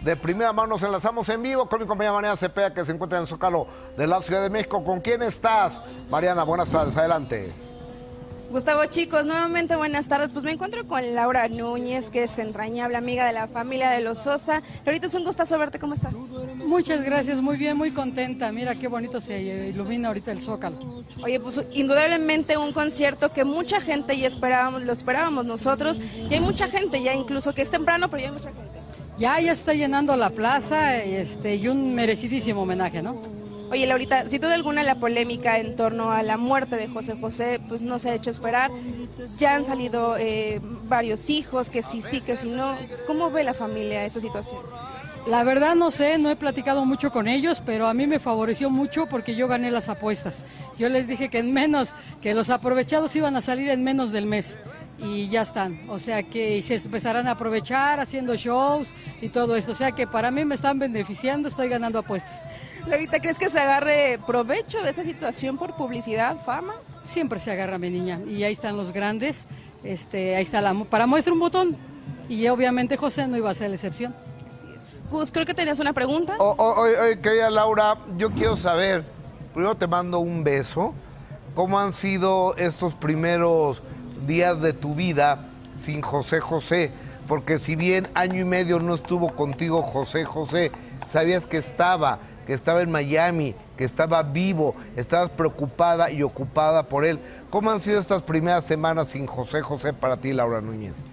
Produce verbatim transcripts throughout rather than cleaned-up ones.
de primera mano. Nos enlazamos en vivo con mi compañera Mariana Cepeda, que se encuentra en el Zócalo de la Ciudad de México. ¿Con quién estás, Mariana? Buenas tardes, adelante. Gustavo, chicos, nuevamente buenas tardes. Pues me encuentro con Laura Núñez, que es entrañable amiga de la familia de los Sosa. Ahorita es un gustazo verte, ¿cómo estás? Muchas gracias, muy bien, muy contenta. Mira qué bonito se ilumina ahorita el Zócalo. Oye, pues indudablemente un concierto que mucha gente ya esperábamos, lo esperábamos nosotros, y hay mucha gente ya, incluso que es temprano, pero ya hay mucha gente. Ya, ya está llenando la plaza, este, y un merecidísimo homenaje, ¿no? Oye, Laurita, sin duda alguna la polémica en torno a la muerte de José José, pues no se ha hecho esperar. Ya han salido eh, varios hijos, que sí, sí, que sí, no. ¿Cómo ve la familia esta situación? La verdad no sé, no he platicado mucho con ellos, pero a mí me favoreció mucho porque yo gané las apuestas. Yo les dije que en menos, que los aprovechados iban a salir en menos del mes. Y ya están, o sea que se empezarán a aprovechar haciendo shows y todo eso. O sea que para mí me están beneficiando, estoy ganando apuestas. Laurita, ¿crees que se agarre provecho de esa situación por publicidad, fama? Siempre se agarra, mi niña, y ahí están los grandes, este, ahí está la, para muestra un botón, y obviamente José no iba a ser la excepción. Así es. Gus, creo que tenías una pregunta. Oh, oh, oh, oh, querida Laura, yo quiero saber, primero te mando un beso, ¿cómo han sido estos primeros días de tu vida sin José José? Porque si bien año y medio no estuvo contigo José José, sabías que estaba, que estaba en Miami, que estaba vivo, estabas preocupada y ocupada por él. ¿Cómo han sido estas primeras semanas sin José José para ti, Laura Núñez?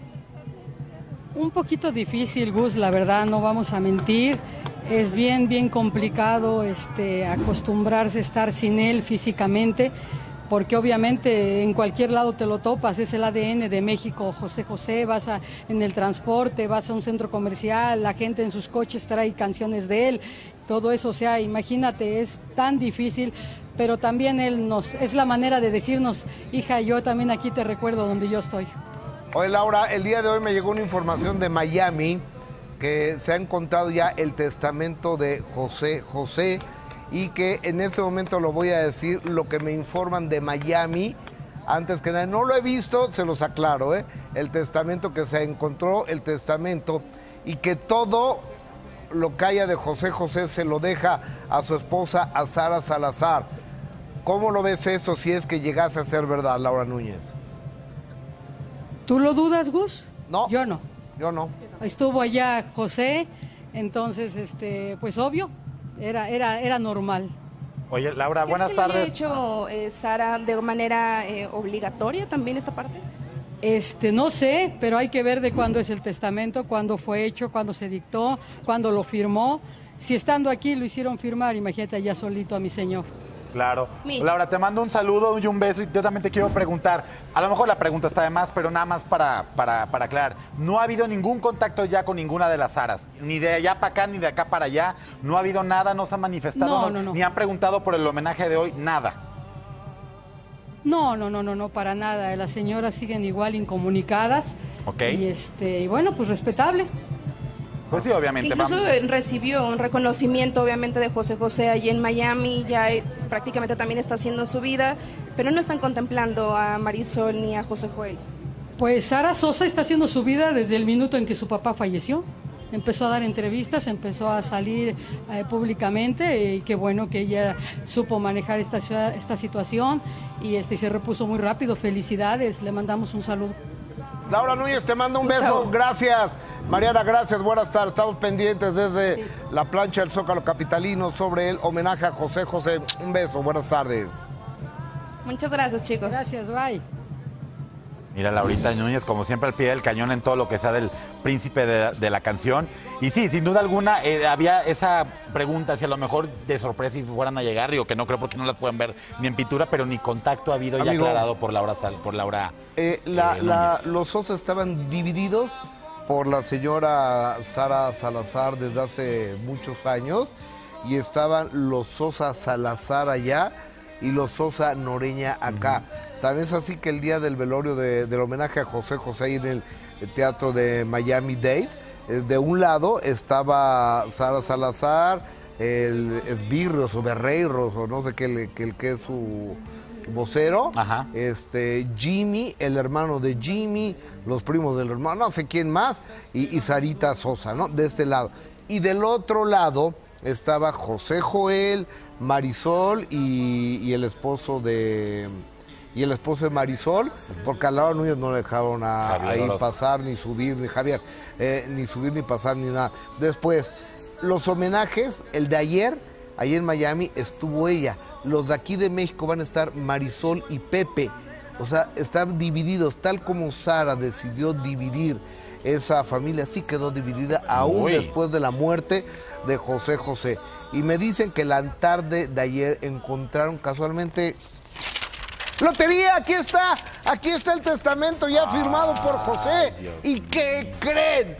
Un poquito difícil, Gus, la verdad, no vamos a mentir. Es bien, bien complicado este, acostumbrarse a estar sin él físicamente, porque obviamente en cualquier lado te lo topas, es el A D N de México, José José, vas a, en el transporte, vas a un centro comercial, la gente en sus coches trae canciones de él, todo eso, o sea, imagínate, es tan difícil, pero también él nos, es la manera de decirnos, hija, yo también aquí te recuerdo donde yo estoy. Oye, Laura, el día de hoy me llegó una información de Miami, que se ha encontrado ya el testamento de José José, y que en este momento lo voy a decir, lo que me informan de Miami, antes que nada, no lo he visto, se los aclaro, ¿eh? El testamento que se encontró, el testamento, y que todo lo que haya de José José se lo deja a su esposa, a Sara Salazar. ¿Cómo lo ves eso si es que llegase a ser verdad, Laura Núñez? ¿Tú lo dudas, Gus? No. Yo no. Yo no. Estuvo allá José, entonces, este, pues obvio. Era, era, era normal. Oye, Laura, buenas ¿Qué tardes. ¿Ha hecho eh, Sara de manera eh, obligatoria también esta parte? Este, no sé, pero hay que ver de cuándo es el testamento, cuándo fue hecho, cuándo se dictó, cuándo lo firmó. Si estando aquí lo hicieron firmar, imagínate allá solito a mi señor. Claro. Mitch. Laura, te mando un saludo y un beso, y yo también te quiero preguntar, a lo mejor la pregunta está de más, pero nada más para, para, para aclarar. No ha habido ningún contacto ya con ninguna de las Saras, ni de allá para acá, ni de acá para allá. No ha habido nada, no se han manifestado, No, no, no, no. ni han preguntado por el homenaje de hoy, nada. No, no, no, no, no, para nada. Las señoras siguen igual incomunicadas. Ok. Y, este, y bueno, pues respetable. Pues sí, obviamente. Incluso vamos. eh, recibió un reconocimiento, obviamente, de José José allí en Miami, ya eh, prácticamente también está haciendo su vida, pero no están contemplando a Marisol ni a José Joel. Pues Sara Sosa está haciendo su vida desde el minuto en que su papá falleció. Empezó a dar entrevistas, empezó a salir eh, públicamente, y qué bueno que ella supo manejar esta, esta situación y este, se repuso muy rápido. Felicidades, le mandamos un saludo. Laura Núñez, te mando un Gustavo. beso, gracias. Mariana, gracias, buenas tardes. Estamos pendientes desde sí. la plancha del Zócalo capitalino sobre el homenaje a José José. Un beso, buenas tardes. Muchas gracias, chicos. Gracias, bye. Mira, Laurita Núñez, como siempre, al pie del cañón en todo lo que sea del príncipe de, de la canción. Y sí, sin duda alguna, eh, había esa pregunta si a lo mejor de sorpresa si fueran a llegar, digo que no creo porque no las pueden ver ni en pintura, pero ni contacto ha habido Amigo, ya aclarado por Laura Sal, por Laura eh, la, eh, la, Los Sosa estaban divididos por la señora Sara Salazar desde hace muchos años, y estaban los Sosa Salazar allá y los Sosa Noreña acá. Uh-huh. Tan es así que el día del velorio de, del homenaje a José José en el, el teatro de Miami-Dade, de un lado estaba Sara Salazar, el Esbirros o Berreiros o no sé qué, que, que es su, vocero, Ajá. este Jimmy, el hermano de Jimmy, los primos del hermano, no sé quién más, y, y Sarita Sosa, ¿no? De este lado. Y del otro lado estaba José Joel, Marisol y, y el esposo de... Y el esposo de Marisol, porque a Laura Núñez no le dejaron a, ahí pasar, ni subir, ni Javier, eh, ni subir, ni pasar, ni nada. Después, los homenajes, el de ayer, ayer en Miami, estuvo ella. Los de aquí de México van a estar Marisol y Pepe. O sea, están divididos, tal como Sara decidió dividir esa familia, sí quedó dividida aún Uy. después de la muerte de José José. Y me dicen que la tarde de ayer encontraron casualmente... ¡Lotería! Aquí está, aquí está el testamento ya firmado por José. Dios ¿Y qué creen?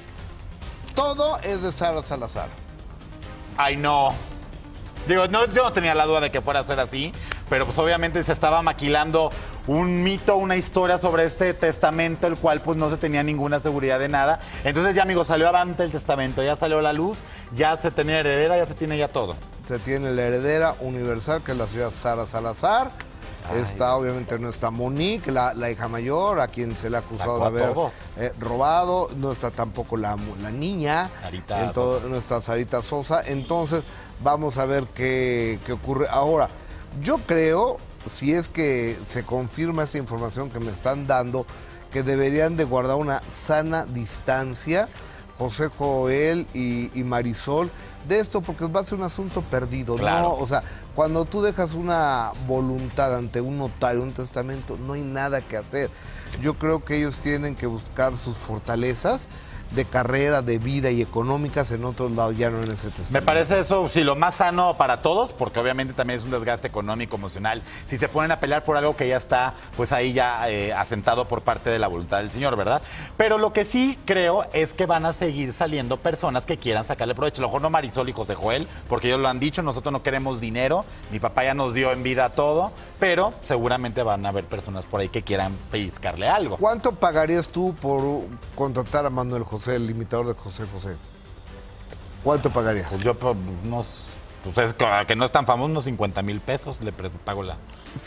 Todo es de Sara Salazar. Ay, no. Digo, no, yo no tenía la duda de que fuera a ser así, pero pues obviamente se estaba maquilando un mito, una historia sobre este testamento, el cual pues no se tenía ninguna seguridad de nada. Entonces ya, amigos, salió avante el testamento, ya salió a la luz, ya se tenía heredera, ya se tiene ya todo. Se tiene la heredera universal, que es la ciudad Sara Salazar. Ay, está, obviamente, no está Monique, la, la hija mayor, a quien se le ha acusado de haber eh, robado. No está tampoco la, la niña. Sarita Entonces, no está Sarita Sosa. Entonces, vamos a ver qué, qué ocurre. Ahora, yo creo, si es que se confirma esa información que me están dando, que deberían de guardar una sana distancia José Joel y, y Marisol de esto, porque va a ser un asunto perdido, claro. ¿no? O sea, cuando tú dejas una voluntad ante un notario, un testamento, no hay nada que hacer. Yo creo que ellos tienen que buscar sus fortalezas de carrera, de vida y económicas en otros lados, ya no en ese testamento. Me parece eso, sí, lo más sano para todos, porque obviamente también es un desgaste económico, emocional. Si se ponen a pelear por algo que ya está, pues ahí ya eh, asentado por parte de la voluntad del Señor, ¿verdad? Pero lo que sí creo es que van a seguir saliendo personas que quieran sacarle provecho. A lo mejor no Marisol y José Joel, porque ellos lo han dicho, nosotros no queremos dinero, mi papá ya nos dio en vida todo, pero seguramente van a haber personas por ahí que quieran pellizcarle algo. ¿Cuánto pagarías tú por contratar a Manuel José? El imitador de José José. ¿Cuánto pagarías? Pues yo, pues, unos, pues es que no es tan famoso, unos cincuenta mil pesos le pago la...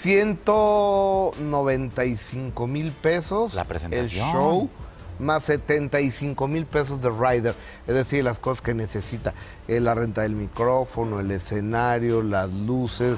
ciento noventa y cinco mil pesos. La presentación. El show, más setenta y cinco mil pesos de rider. Es decir, las cosas que necesita. Eh, la renta del micrófono, el escenario, las luces,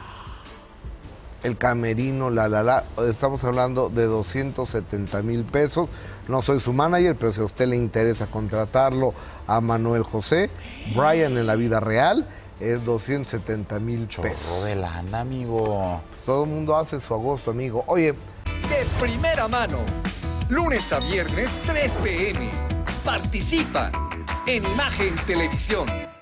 el camerino, la, la, la. Estamos hablando de doscientos setenta mil pesos. No soy su manager, pero si a usted le interesa contratarlo a Manuel José, Brian en la vida real, es doscientos setenta mil pesos. Chorro de lana, amigo. Pues todo el mundo hace su agosto, amigo. Oye. De primera mano, lunes a viernes, tres p m Participa en Imagen Televisión.